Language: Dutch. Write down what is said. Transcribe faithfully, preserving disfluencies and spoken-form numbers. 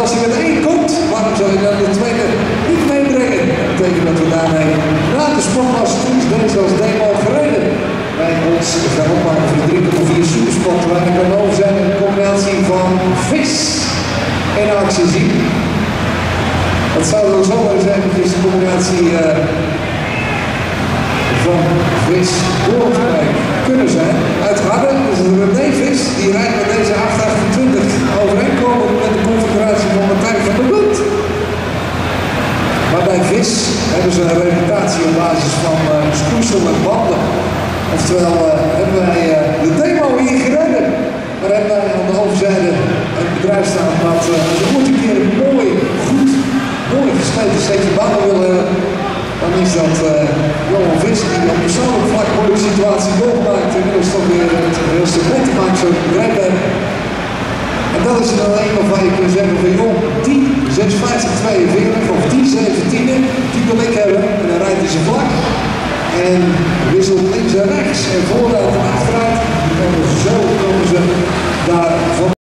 als hij met één komt, waarom zou je dan de tweede niet meebrengen? Dat betekent dat we daarmee na de sportpas deze als demo gereden. Bij ons gaan opmaken voor de drie komma vier supersport, waar ik kan over zijn een combinatie van vis en actie zien. Dat zou dan zomaar eens eventjes de combinatie uh, van vis doortrek kunnen zijn. Uit Harden is het René Vis, die rijdt met deze acht achtentwintig overeenkomen met de configuratie van Martijn van der Bult. Maar bij Vis hebben ze een reputatie op basis van uh, schoeisel en banden. Oftewel uh, hebben wij uh, de demo hier gereden. Maar hebben wij aan de overzijde het bedrijf staan dat uh, ze moet een keer een mooi, goed, mooi gesneden setje banden willen hebben. Dan is dat uh, Johan Vis die op persoonlijk vlak een moeilijke situatie doorgemaakt. Inmiddels toch weer het heel stuk mee te maken, zo ik begrepen heb. En dat is er dan een waarvan je kunt zeggen van joh, die zesenvijftig tweeënveertig of die zeventien, die wil ik hebben. En dan rijdt hij ze vlak. En wisselt links en rechts en vooruit en achteruit. Dan komen ze zo komen ze daar van.